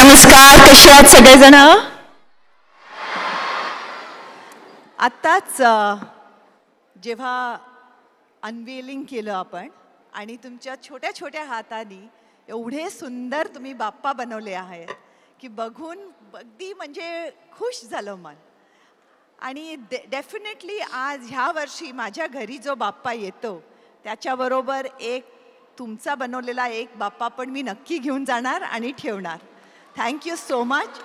नमस्कार, कसे आहात सगळेजण? आत्ताच जेव्हा अनवेलिंग केलं आपण आणि तुमच्या छोट्या छोट्या हातांनी एवढे सुंदर तुम्ही बाप्पा बनवले आहेत की बघून अगदी म्हणजे खुश झालं मन. आणि डेफिनेटली आज ह्या वर्षी माझ्या घरी जो बाप्पा येतो त्याच्याबरोबर एक तुमचा बनवलेला एक बाप्पा पण मी नक्की घेऊन जाणार आणि ठेवणार. Thank you so much.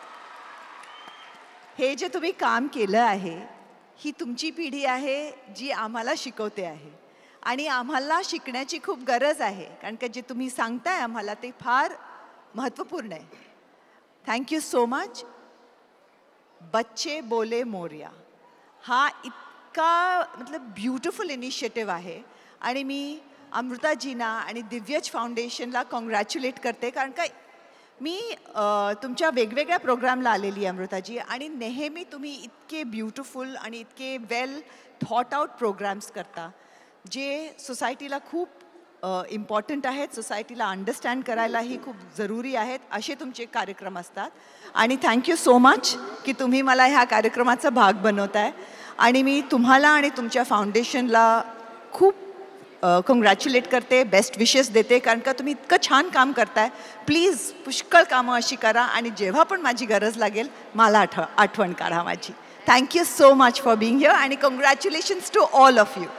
हे जे तुम्ही काम केलं आहे ही तुमची पिढी आहे जी आम्हाला शिकवते आहे आणि आम्हाला शिकण्याची खूप गरज आहे कारण की जे तुम्ही सांगताय आम्हाला ते फार महत्त्वपूर्ण आहे. Thank you so much. बच्चे बोले मोरया हा इतका मतलब ब्युटिफुल इनिशिएटिव्ह आहे आणि मी अमृताजीना आणि दिव्यज फाउंडेशनला कॉंग्रॅच्युलेट करते कारण का मी तुमच्या वेगवेगळ्या प्रोग्रामला आलेली आहे अमृताजी आणि नेहमी तुम्ही इतके ब्युटिफुल आणि इतके वेल थॉट आउट प्रोग्राम्स करता जे सोसायटीला खूप इम्पॉर्टंट आहेत, सोसायटीला अंडरस्टँड करायलाही खूप जरुरी आहेत असे तुमचे कार्यक्रम असतात. आणि थँक्यू सो मच की तुम्ही मला ह्या कार्यक्रमाचा भाग बनवताय आणि मी तुम्हाला आणि तुमच्या फाउंडेशनला खूप कॉंग्रॅच्युलेट करते, बेस्ट विशेस देते कारण का तुम्ही इतकं छान काम करताय. प्लीज पुष्कळ कामं अशी करा आणि जेव्हा पण माझी गरज लागेल मला आठवण काढा माझी. Thank you so much for being here आणि congratulations to all of you.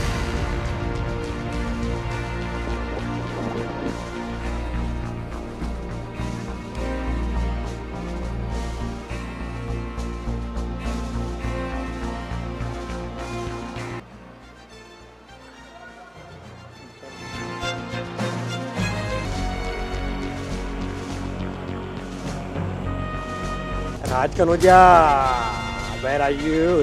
Raj Kanodia, where are you?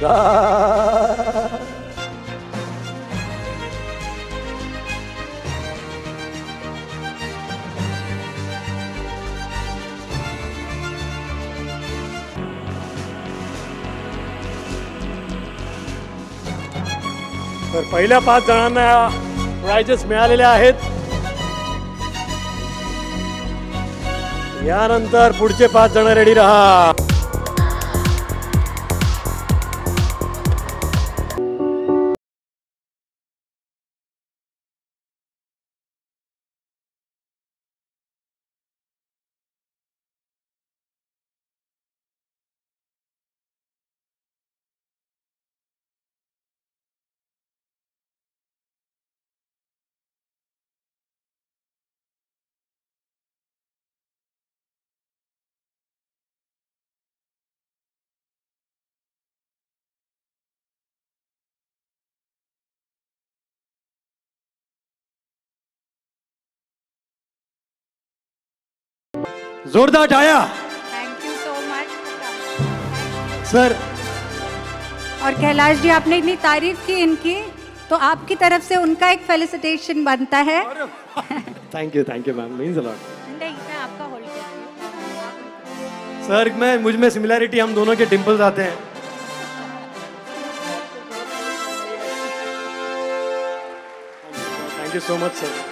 तर पहिल्या 5 जणांना प्राइजेस मिळालेले आहेत. यानंतर पुढचे 5 जण रेडी राहा. जोरदार तालियां. Thank you so much sir. और कैलाश जी आपने इतनी तारीफ की इनकी तो आपकी तरफ से उनका एक फेलिसिटेशन बनता है. Thank you ma'am, means a lot. नहीं मैं आपका होल्ड करती हूं. सर मुझ में सिमिलैरिटी हम दोनों के डिंपल्स आते हैं. Thank you so much sir.